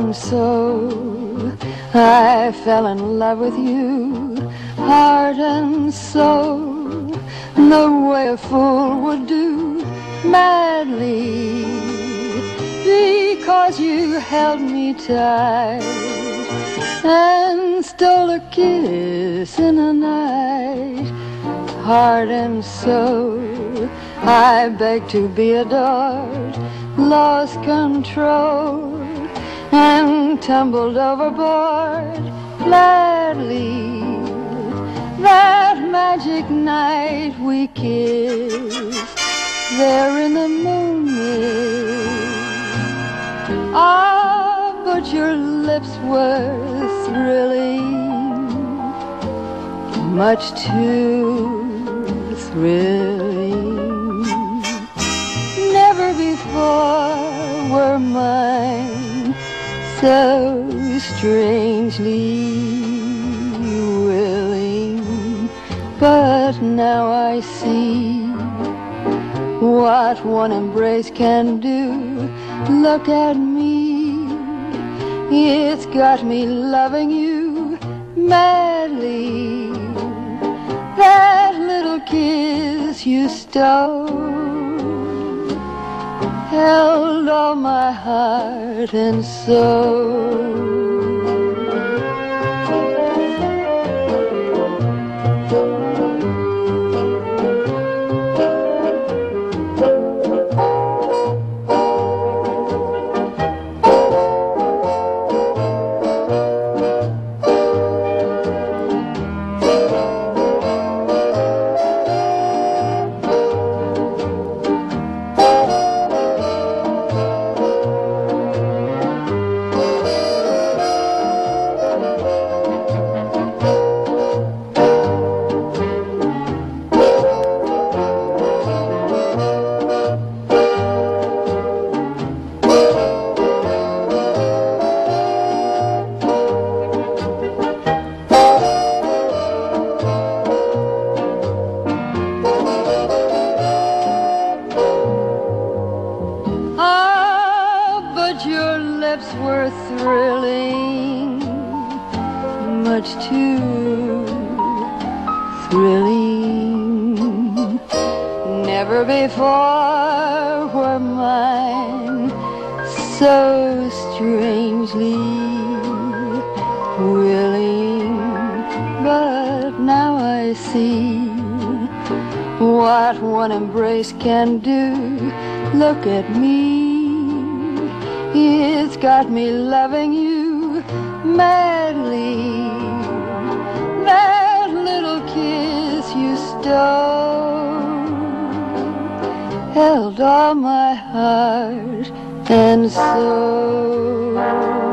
and soul. I fell in love with you, heart and soul, the way a fool would do, madly, because you held me tight and stole a kiss in the night. Heart and soul, I begged to be adored, lost control, and tumbled overboard gladly. That magic night we kissed there in the moonlight. Ah, but your lips were thrilling, much too thrilling. Never before were mine so strangely willing, but now I see what one embrace can do. Look at me, it's got me loving you madly. That little kiss you stole held all my heart and soul. Your lips were thrilling, much too thrilling. Never before were mine so strangely willing, but now I see what one embrace can do. Look at me, it's got me loving you madly. That little kiss you stole held all my heart and soul.